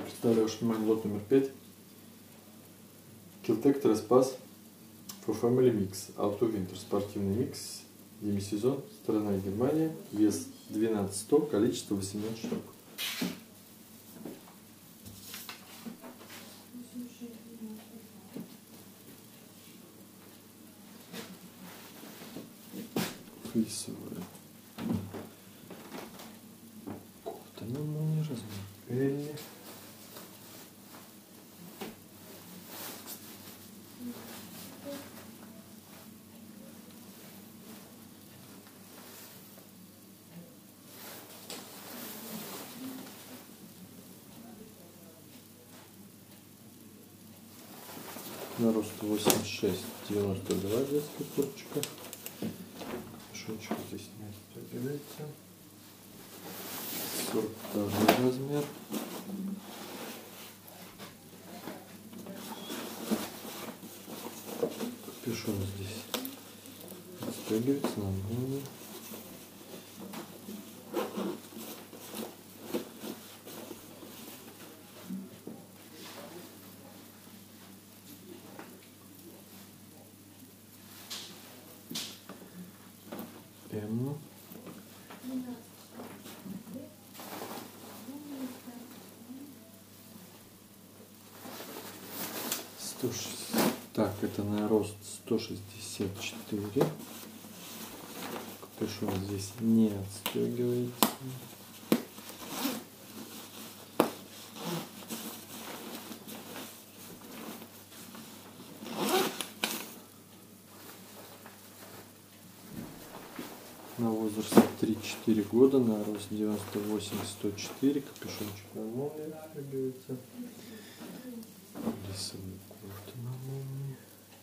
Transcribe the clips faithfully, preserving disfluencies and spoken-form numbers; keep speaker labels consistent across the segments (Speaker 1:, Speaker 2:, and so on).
Speaker 1: Представляю ваше внимание лот номер пять. Килтек Треспас for Family Mix Auto Winter. Спортивный микс. Демисезон. Страна Германия. Вес двенадцать сто. Количество восемнадцать штук. Флисовая кофта на молнии, размер L. На рост восемьдесят шесть девяносто два детская курточка. Капюшончик здесь не отстегивается. сорок второй размер. Капюшон здесь отстегивается на молнии. М. сто шестьдесят. Так, это на рост сто шестьдесят четыре. Капюшон здесь не отстегивается. На возраст три-четыре года, на рост девяносто восемь сто четыре, капюшончик на молнии отстегивается. Лисовая кофта на молнии.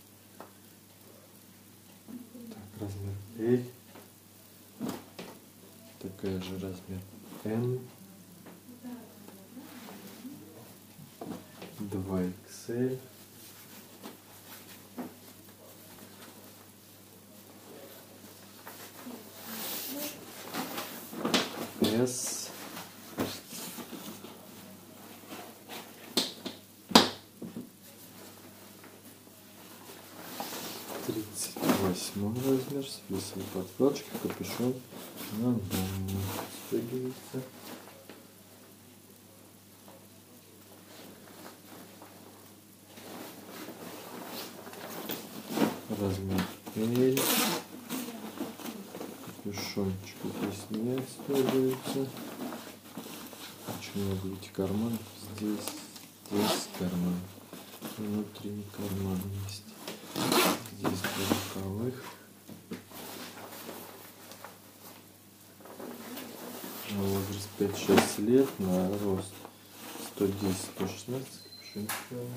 Speaker 1: Так, размер L. Такая же размер М. два икс эль. S. тридцать восьмой размер с флисовой подкладочкой, капюшон на молнии стягивается. Размер L. Капюшончик здесь не отстегивается. Очень много ведь карманов. Здесь, здесь карман. Внутренний карман есть. Здесь два боковых. На возраст пять-шесть лет, на рост сто десять — сто шестнадцать. Капюшончик.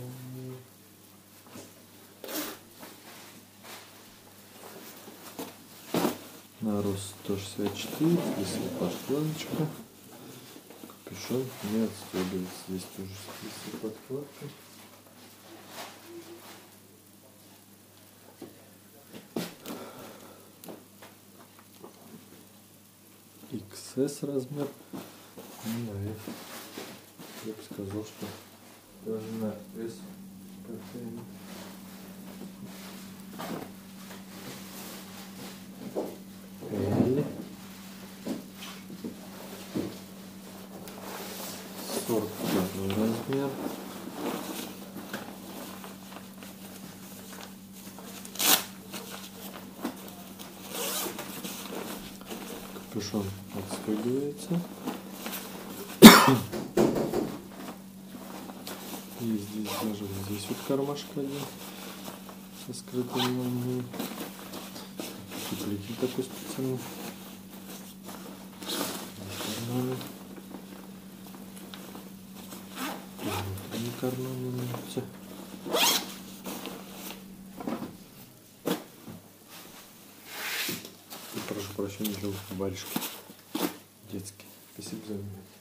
Speaker 1: На рост сто шестьдесят четыре, флисовая подкладочка. Капюшон не отстегивается. Здесь тоже флисовая подкладка. икс эс размер. Ну, наверное, я бы сказал, что даже на S потянет. L. сорок второй размер. Капюшон отстегивается. И здесь даже вот здесь вот кармашек один со скрытой молнией. Утеплитель такой специальный. Карманы. Внутренний карман имеется. И прошу прощения, желтые варежки детские. Спасибо за внимание.